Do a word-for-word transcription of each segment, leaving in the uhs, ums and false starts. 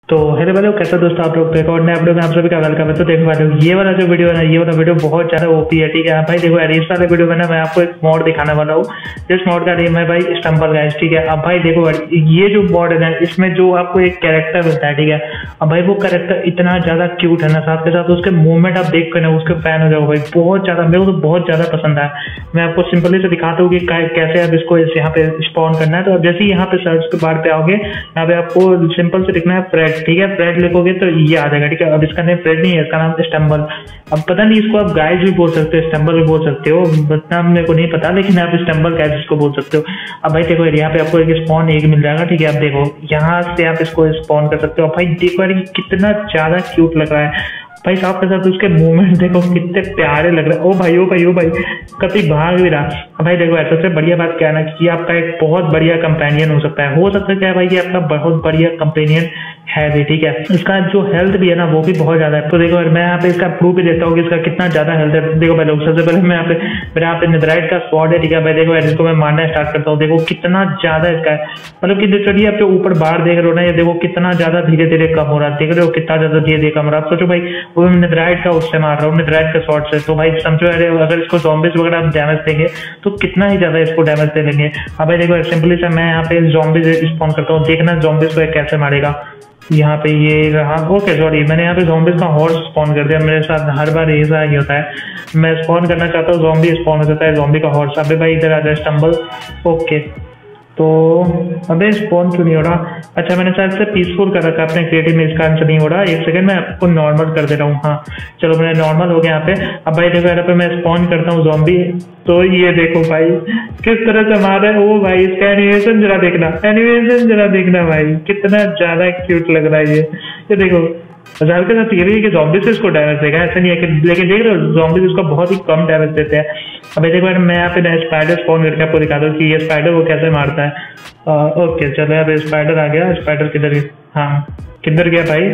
तो हेलो भाई, कैसा दोस्तों आप लोग एक और नए वीडियो में आप सभी का वेलकम है। तो देखो भाई, ये वाला जो वीडियो है ना, ये वाला वीडियो बहुत ज्यादा ओपी है। ठीक है भाई, देखो यार, इस वाले वीडियो में ना मैं आपको एक मॉड दिखाने वाला हूँ। जिस मॉड का नेम है भाई स्टम्बल गाइस। ठीक है, अब भाई देखो ये जो मॉड है ना, इसमें जो आपको एक कैरेक्टर मिलता है। ठीक है, अब भाई वो कैरेक्टर इतना ज्यादा क्यूट है ना, साथ के साथ उसके मूवमेंट आप देख कर ना उसके फैन हो जाओ भाई। बहुत ज्यादा, मेरे को तो बहुत ज्यादा पसंद आया। मैं आपको सिंपली से दिखाता हूँ कि कैसे आप इसको यहाँ पे स्पॉन करना है। तो अब जैसे ही यहाँ पे सर्च के बार पे आओगे, यहाँ पे आपको सिंपल से लिखना है फ्रेड। ठीक है, फ्रेड लिखोगे तो ये आ जाएगा। ठीक है, अब इसका नेम फ्रेड नहीं है, इसका नाम स्टम्बल। अब पता नहीं इसको आप गाइस भी बोल सकते हो, स्टम्बल भी बोल सकते हो, नाम मेरे को नहीं पता, लेकिन आप स्टम्बल गाइस इसको बोल सकते हो। अब भाई देखो यहाँ पे आपको एक स्पॉन एक मिल जाएगा। ठीक है, अब देखो यहाँ से आप इसको स्पॉन कर सकते हो। भाई देखो यार, कितना ज्यादा क्यूट लग रहा है भाई। साथ के साथ उसके मूवमेंट देखो कितने प्यारे लग रहे हैं। ओ भाई ओ भाई ओ भाई, कभी भाग भी रहा। भाई देखो यार, सबसे बढ़िया बात क्या है ना, कि आपका एक बहुत बढ़िया कंपेनियन हो सकता है। हो सकता है क्या है भाई, ये आपका बहुत बढ़िया कंपेनियन है भी। ठीक है, इसका जो हेल्थ भी है ना, वो भी बहुत ज्यादा है। तो देखो मैं यहाँ पे इसका प्रूफ भी देता हूँ कि इसका कितना ज्यादा हेल्थ है। देखो भाई लोग, सबसे पहले मैं यहाँ पे मेरे यहाँ पे नेदराइट का स्पॉट है। ठीक है भाई, देखो यार, इसको मैं मारना स्टार्ट करता हूँ। देखो कितना ज्यादा इसका है, मतलब कि लिटरली आप जो ऊपर बाहर देख रहे हो ना, ये देखो कितना ज्यादा धीरे धीरे कम हो रहा है। देख रहे हो कितना ज्यादा धीरे धीरे कम हो रहा है। आप सोचो भाई, वो नेदराइट का उससे मार रहा हूँ, नेदराइट का शॉट से। तो भाई समझो यार, अगर इसको ज़ॉम्बीज वगैरह आप डैमेज देंगे तो कितना ही ज्यादा इसको डैमेज दे लेंगे। अब भाई देखो सिंपली से मैं यहाँ पे ज़ॉम्बीज स्पॉन करता हूँ। देखना ज़ॉम्बीज को कैसे मारेगा। यहाँ पे ये रहा। ओके सॉरी, मैंने यहाँ पे ज़ॉम्बीज का हॉर्स स्पॉन कर दिया। मेरे साथ हर बार ऐसा ही होता है, मैं स्पॉन करना चाहता हूँ, ज़ॉम्बी स्पॉन हो जाता है, ज़ॉम्बी का हॉर्स। अबे भाई इधर आ जाए स्टम्बल। ओके, तो अबे स्पॉन क्यों नहीं हो रहा? अच्छा, मैंने शायद से पीसफुल कर रखा है अपने क्रिएटिव में, इसका आंसर नहीं हो रहा। एक सेकंड, मैं आपको नॉर्मल कर दे रहा हूँ। हाँ चलो, मैंने नॉर्मल हो गया यहाँ पे। अब भाई देखो यहाँ पे मैं स्पॉन करता हूँ ज़ॉम्बी। तो ये देखो भाई किस तरह से मार रहा है। ओ भाई, इसका एनिमेशन जरा देखना, एनिमेशन जरा देखना भाई, कितना ज्यादा क्यूट लग रहा है ये। ये देखो हजार के साथ ये भी कि ज़ॉम्बी से इसको डैमेज देगा, ऐसा नहीं है कि, लेकिन देख रहे हो ज़ॉम्बी इसको बहुत ही कम डैमेज देते हैं। अब देखो यार, मैं यहाँ पे स्पाइडर स्पॉन करके आपको दिखा दूँ कि ये स्पाइडर वो कैसे मारता है। आ, ओके चलो, यहाँ पे स्पाइडर आ गया। स्पाइडर किधर गया? हाँ किधर गया भाई?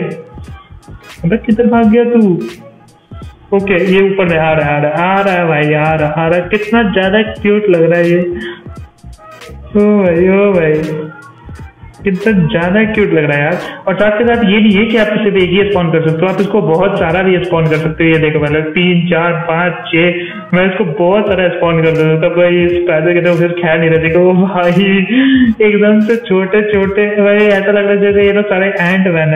अबे किधर भाग गया तू? ओके, ये ऊपर में आ रहा है, आ रहा है, आ रहा है भाई, आ रहा आ रहा है। कितना ज्यादा क्यूट लग रहा है ये। ओ भाई ओ भाई, कितना ज्यादा क्यूट लग रहा है यार। और साथ के साथ ये नहीं है कि आप सिर्फ एक ही स्पॉन कर सकते हो, आप इसको बहुत सारा भी स्पॉन कर सकते हो। ये देखो पहले तीन चार पाँच छः, मैं इसको बहुत सारा स्पॉन कर देता हूँ। तब भाई इस पैदे के तो फिर ख्याल नहीं रहते। देखो भाई एकदम से छोटे छोटे, भाई ऐसा लग रहा है जैसे ये लोग सारे एंट मैन है,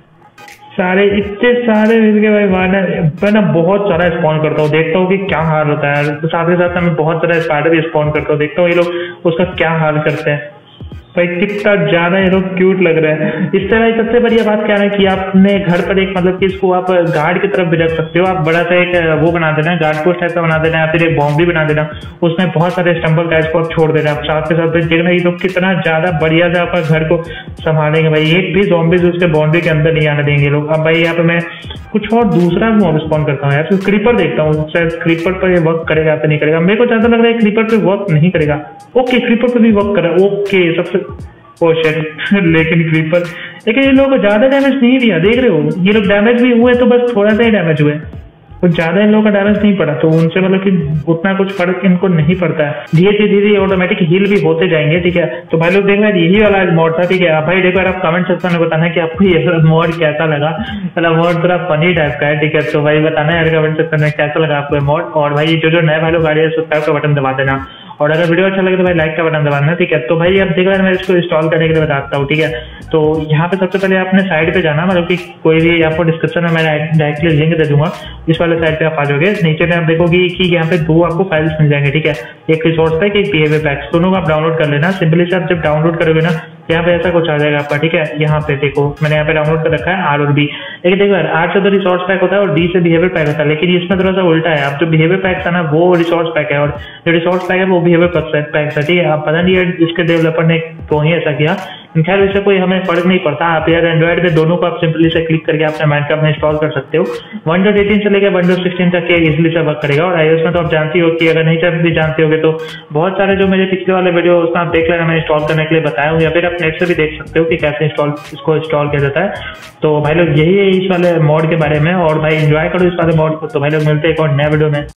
सारे इतने सारे मिलके भाई मारना। मैं ना बहुत सारा स्पॉन करता हूँ, देखता हूँ कि क्या हाल होता है। तो साथ ही साथ मैं बहुत सारा स्पाइडर भी स्पॉन करता हूँ, देखता हूँ ये लोग उसका क्या हाल करते हैं। भाई कितना ज्यादा ये लोग क्यूट लग रहा है। इस तरह सबसे बढ़िया बात क्या है कि आप अपने घर पर एक, मतलब कि इसको आप गार्ड की तरफ भी रख सकते हो। आप बड़ा सा एक वो बना देना, गार्ड पोस्ट टाइप का बना देना, या फिर एक बाउंड्री बना देना, उसमें बहुत सारे स्टम्बल गाइस को आप छोड़ देना। आप साथ के साथ देखना ये लोग कितना ज्यादा बढ़िया से आपका घर को संभालेंगे भाई। एक भी ज़ॉम्बीज उसके बाउंड्री के अंदर नहीं आने देंगे लोग। अब भाई यहाँ पे मैं कुछ और दूसरा मॉब स्पॉन करता हूँ यार, फिर क्रीपर देखता हूँ, शायद क्रीपर पर ये वर्क करेगा या फिर नहीं करेगा। मेरे को ज्यादा लग रहा है क्रीपर पे वर्क नहीं करेगा। ओके, क्रीपर पे भी वर्क कर रहा है। ओके, सबसे ओ शिट लेकिन क्रीपर, लेकिन ये लोगों को ज्यादा डैमेज नहीं दिया। देख रहे हो, ये लोग डैमेज भी हुए तो बस थोड़ा सा ही डैमेज हुए, तो ज्यादा इन लोगों का डैमेज नहीं पड़ा। तो उनसे मतलब कि उतना कुछ फर्क इनको नहीं पड़ता है। धीरे धीरे धीरे ऑटोमेटिक हील भी होते जाएंगे। ठीक है, तो भाई लोग देखो यही वाला मॉड था। ठीक है भाई, देखो यार, आप कमेंट सेक्शन में बताना कि आपको ये मॉड कैसा लगा। मतलब मॉड थोड़ा फनी टाइप का है। ठीक है, तो भाई बताना यार कमेंट सेक्शन में कैसा लगा आपको मॉड। और भाई जो जो नए भाई लोग आ रहे हैं, सब्सक्राइब का बटन दबा देना, और अगर वीडियो अच्छा लगे तो भाई लाइक का बटन दबाना। ठीक है, तो भाई अब देखो यार, मैं इसको इंस्टॉल करने के लिए बताता हूँ। ठीक है, तो यहाँ पे सबसे पहले आपने साइड पे जाना, मतलब कि कोई भी आपको डिस्क्रिप्शन में मैं डायरेक्टली लिंक दे दूंगा, इस वाले साइड पे आप आ जाओगे। नीचे में आप देखोगे कि यहाँ पे दो आपको फाइल्स मिल जाएंगे। ठीक है, एक रिसोर्स पैक, एक बिहेवियर पैक, दोनों को आप डाउनलोड कर लेना। सिंपली से आप जब डाउनलोड करोगे ना, यहाँ पे ऐसा कुछ आ जाएगा आपका। ठीक है, यहाँ पे देखो मैंने यहाँ पे डाउनलोड कर रखा है आर और बी। लेकिन देखो यार, आर से तो रिसोर्स पैक होता है और डी से बिहेवियर पैक होता है, लेकिन इसमें थोड़ा सा उल्टा है। आप जो बिहेवियर पैक था ना, वो रिसोर्स पैक है, और जो रिसोर्स पैक है वो बिहेवियर पैक है। ठीक है, आप पता नहीं यार इसके डेवलपर ने क्यों ही ऐसा किया। खैर इससे कोई हमें फर्क नहीं पड़ता। आप यार एंड्रॉइड पे दोनों को आप सिंपली से क्लिक करके अपने माइनक्राफ्ट में इंस्टॉल कर सकते हो। विंडोज एटीन से लेकर विंडोज सिक्सटीन तक के इजिली से वर्क करेगा। और आईओएस में तो आप जानती हो कि अगर नहीं भी जानते होगे तो बहुत सारे जो मेरे पिछले वाले वीडियो उसमें आप देख लेना, मैं इंस्टॉल करने के लिए बताया हूँ, या फिर आप नेट से भी देख सकते हो कि कैसे इंस्टॉल इसको इंस्टॉल किया जाता है। तो भाई लोग यही है इस वाले मॉड के बारे में, और भाई एंजॉय करो इस वाले मॉड को। तो भाई लोग मिलते हैं एक और नया वीडियो में।